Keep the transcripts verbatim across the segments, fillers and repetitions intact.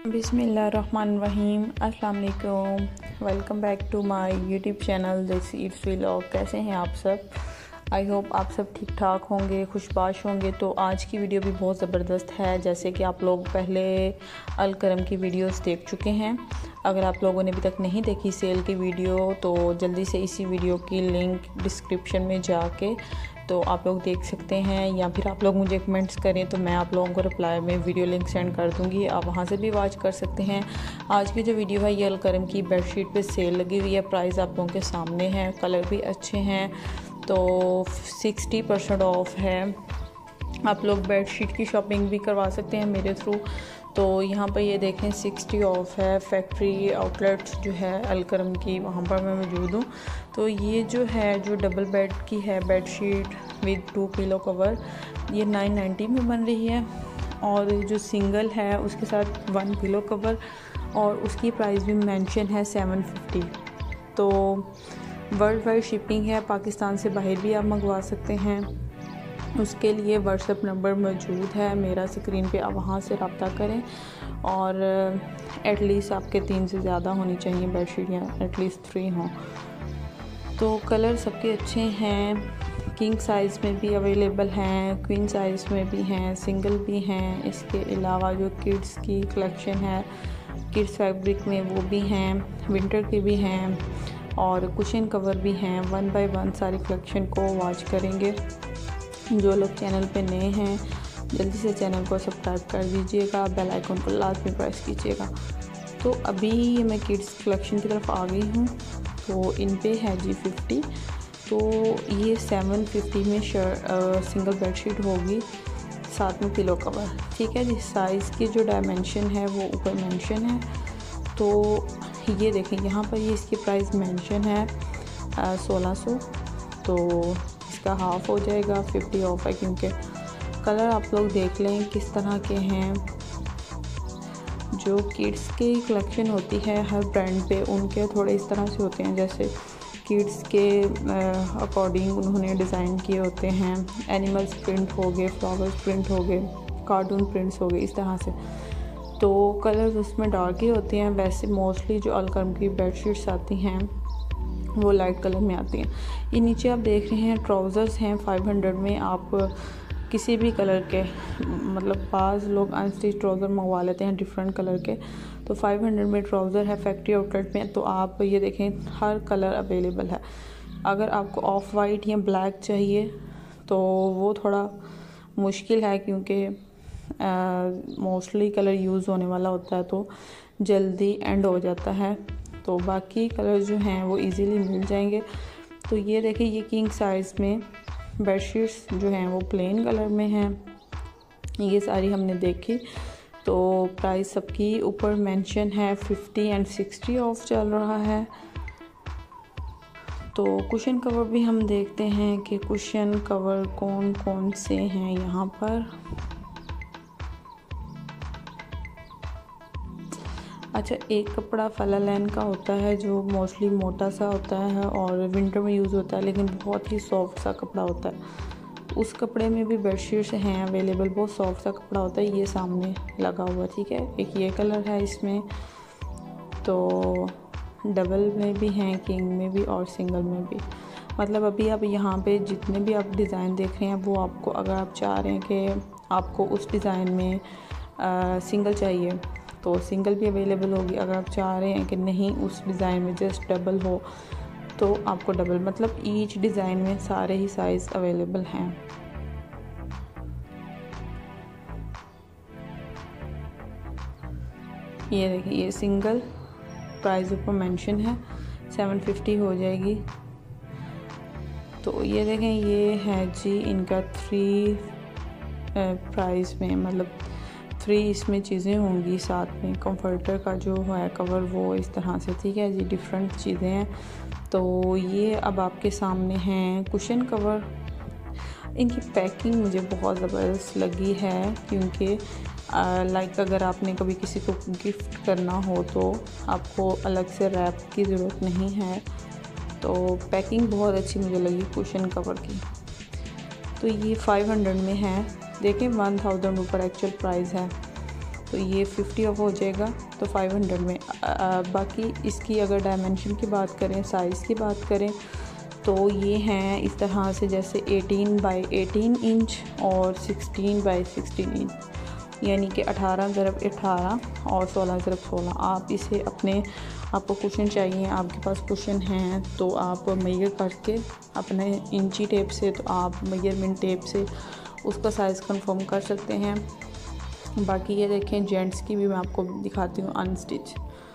बिस्मिल्लाहिर्रहमानिर्रहीम, अस्सलाम वालेकुम। Welcome back to my YouTube channel this it's vlog. कैसे हैं आप सब? आई होप आप सब ठीक ठाक होंगे, खुशबाश होंगे। तो आज की वीडियो भी बहुत ज़बरदस्त है। जैसे कि आप लोग पहले अल करम की वीडियोस देख चुके हैं। अगर आप लोगों ने अभी तक नहीं देखी सेल की वीडियो तो जल्दी से इसी वीडियो की लिंक डिस्क्रिप्शन में जाके तो आप लोग देख सकते हैं, या फिर आप लोग मुझे कमेंट्स करें तो मैं आप लोगों को रिप्लाई में वीडियो लिंक सेंड कर दूंगी, आप वहां से भी वॉच कर सकते हैं। आज की जो वीडियो है ये अल करम की बेडशीट पे सेल लगी हुई है। प्राइस आप लोगों के सामने है, कलर भी अच्छे हैं। तो सिक्सटी परसेंट ऑफ है। आप लोग बेडशीट की शॉपिंग भी करवा सकते हैं मेरे थ्रू। तो यहाँ पर ये देखें सिक्सटी ऑफ है। फैक्ट्री आउटलेट्स जो है अल करम की, वहाँ पर मैं मौजूद हूँ। तो ये जो है जो डबल बेड की है bedsheet with two pillow cover, ये नाइन नाइन्टी में बन रही है। और जो सिंगल है उसके साथ वन पिलो कवर और उसकी प्राइस भी मेंशन है सेवन फिफ्टी। तो वर्ल्ड वाइड शिपिंग है, पाकिस्तान से बाहर भी आप मंगवा सकते हैं। उसके लिए व्हाट्सएप नंबर मौजूद है मेरा स्क्रीन पे, आप वहाँ से रब्ता करें। और एटलीस्ट आपके तीन से ज़्यादा होनी चाहिए बेडशीट, या एटलीस्ट थ्री हों। तो कलर सबके अच्छे हैं। किंग साइज़ में भी अवेलेबल हैं, क्वीन साइज़ में भी हैं, सिंगल भी हैं। इसके अलावा जो किड्स की कलेक्शन है किड्स फैब्रिक में वो भी हैं, विंटर के भी हैं और कुशन कवर भी हैं। वन बाय वन सारी कलेक्शन को वॉच करेंगे। जो लोग चैनल पे नए हैं जल्दी से चैनल को सब्सक्राइब कर दीजिएगा, बेल आइकन को लास्ट में प्रेस कीजिएगा। तो अभी मैं किड्स कलेक्शन की तरफ आ गई हूँ। तो इन पे है जी फिफ्टी। तो ये सेवन फिफ्टी में शर्ट सिंगल बेडशीट होगी, साथ में पिलो कवर। ठीक है जी। साइज़ की जो डायमेंशन है वो ऊपर मेंशन है। तो ये देखें यहाँ पर ये इसकी प्राइस मेंशन है सोलह सौ। तो इसका हाफ़ हो जाएगा, फिफ्टी ऑफ है। क्योंकि कलर आप लोग देख लें किस तरह के हैं। जो किड्स की कलेक्शन होती है हर ब्रांड पे उनके थोड़े इस तरह से होते हैं, जैसे किड्स के अकॉर्डिंग उन्होंने डिज़ाइन किए होते हैं। एनिमल्स प्रिंट हो गए, फ्लावर्स प्रिंट हो गए, कार्टून प्रिंट्स हो गए, इस तरह से। तो कलर उसमें डार्क ही होते हैं। वैसे मोस्टली जो अल करम की बेडशीट्स आती हैं वो लाइट कलर में आती हैं। ये नीचे आप देख रहे हैं ट्राउज़र्स हैं फाइव हंड्रेड में। आप किसी भी कलर के, मतलब बाज़ लोग अनस्टिच ट्राउज़र मंगवा लेते हैं डिफरेंट कलर के। तो फाइव हंड्रेड में ट्राउज़र है फैक्ट्री आउटलेट में। तो आप ये देखें हर कलर अवेलेबल है। अगर आपको ऑफ वाइट या ब्लैक चाहिए तो वो थोड़ा मुश्किल है, क्योंकि मोस्टली कलर यूज़ होने वाला होता है तो जल्दी एंड हो जाता है। तो बाकी कलर जो हैं वो इजीली मिल जाएंगे। तो ये देखिए ये किंग साइज़ में बेडशीट्स जो हैं वो प्लेन कलर में हैं। ये सारी हमने देखी। तो प्राइस सबकी ऊपर मेंशन है फिफ्टी एंड सिक्सटी ऑफ चल रहा है। तो कुशन कवर भी हम देखते हैं कि कुशन कवर कौन कौन से हैं यहाँ पर। अच्छा, एक कपड़ा फला लैन का होता है जो मोस्टली मोटा सा होता है और विंटर में यूज़ होता है, लेकिन बहुत ही सॉफ्ट सा कपड़ा होता है। उस कपड़े में भी बेडशीट्स हैं अवेलेबल। बहुत सॉफ्ट सा कपड़ा होता है। ये सामने लगा हुआ, ठीक है। एक ये कलर है इसमें। तो डबल में भी हैं, किंग में भी और सिंगल में भी। मतलब अभी आप यहाँ पे जितने भी आप डिज़ाइन देख रहे हैं वो आपको, अगर आप चाह रहे हैं कि आपको उस डिज़ाइन में आ, सिंगल चाहिए तो सिंगल भी अवेलेबल होगी। अगर आप चाह रहे हैं कि नहीं उस डिज़ाइन में जस्ट डबल हो तो आपको डबल, मतलब ईच डिज़ाइन में सारे ही साइज़ अवेलेबल हैं। ये देखिए ये सिंगल प्राइस ऊपर मेंशन है, सेवन फिफ्टी हो जाएगी। तो ये देखें ये है जी इनका थ्री प्राइस में, मतलब थ्री इसमें चीज़ें होंगी। साथ में कंफर्टर का जो है कवर वो इस तरह से, ठीक है जी। डिफरेंट चीज़ें हैं। तो ये अब आपके सामने हैं कुशन कवर। इनकी पैकिंग मुझे बहुत ज़बरदस्त लगी है, क्योंकि लाइक अगर आपने कभी किसी को गिफ्ट करना हो तो आपको अलग से रैप की ज़रूरत नहीं है। तो पैकिंग बहुत अच्छी मुझे लगी कुशन कवर की। तो ये फाइव हंड्रेड में है। देखें वन थाउजेंड ऊपर एक्चुअल प्राइस है। तो ये फिफ्टी ऑफ हो जाएगा तो फाइव हंड्रेड में। आ, बाकी इसकी अगर डायमेंशन की बात करें, साइज़ की बात करें तो ये हैं इस तरह से, जैसे एटीन बाई एटीन इंच और सिक्सटीन बाई सिक्सटीन इंच, यानी कि अठारह ज़रब अठारह और सोलह ज़रब सोलह। आप इसे अपने आपको कुशन चाहिए, आपके पास कुशन हैं तो आप मेजर करके अपने इंची टेप से, तो आप मेजरमेंट टेप से उसका साइज़ कंफर्म कर सकते हैं। बाकी ये देखें जेंट्स की भी मैं आपको दिखाती हूँ अनस्टिच।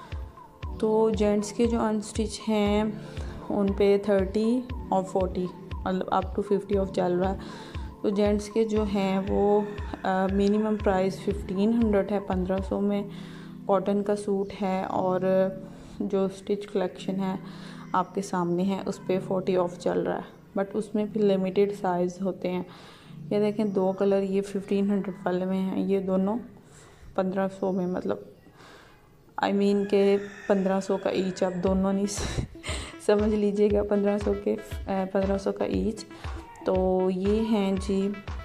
तो जेंट्स के जो अनस्टिच हैं उन पे थर्टी और फोर्टी मतलब अप टू फिफ्टी ऑफ चल रहा है। तो जेंट्स के जो हैं वो मिनिमम प्राइस फिफ्टीन हंड्रेड है, पंद्रह सौ में कॉटन का सूट है, और जो स्टिच कलेक्शन है आपके सामने है उस पर फोर्टी ऑफ चल रहा है। बट उसमें फिर लिमिटेड साइज़ होते हैं। ये देखें दो कलर ये फिफ्टीन हंड्रेड वाले में हैं, ये दोनों पंद्रह सौ में, मतलब आई मीन के पंद्रह सौ का ईच, आप दोनों नहीं समझ लीजिएगा, पंद्रह सौ के पंद्रह सौ का ईच। तो ये हैं जी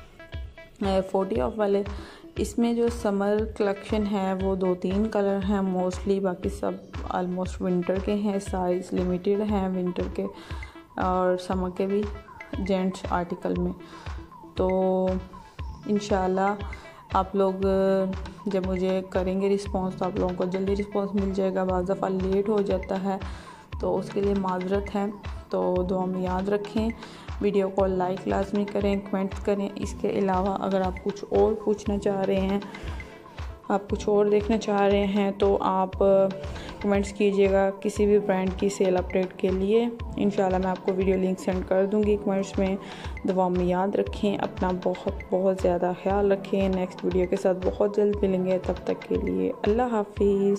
फोर्टी ऑफ वाले। इसमें जो समर कलेक्शन है वो दो तीन कलर हैं मोस्टली, बाकी सब आलमोस्ट विंटर के हैं। साइज़ लिमिटेड हैं विंटर के और समर के भी जेंट्स आर्टिकल में। तो इंशाल्लाह आप लोग जब मुझे करेंगे रिस्पांस तो आप लोगों को जल्दी रिस्पांस मिल जाएगा। बाज़ दफ़ा लेट हो जाता है तो उसके लिए माज़रत है। तो दुआ में याद रखें, वीडियो को लाइक लाजमी करें, कमेंट्स करें। इसके अलावा अगर आप कुछ और पूछना चाह रहे हैं, आप कुछ और देखना चाह रहे हैं तो आप कमेंट्स कीजिएगा किसी भी ब्रांड की सेल अपडेट के लिए। इंशाल्लाह मैं आपको वीडियो लिंक सेंड कर दूंगी कमेंट्स में। दुआ में याद रखें, अपना बहुत बहुत ज़्यादा ख्याल रखें। नेक्स्ट वीडियो के साथ बहुत जल्द मिलेंगे, तब तक के लिए अल्लाह हाफिज़।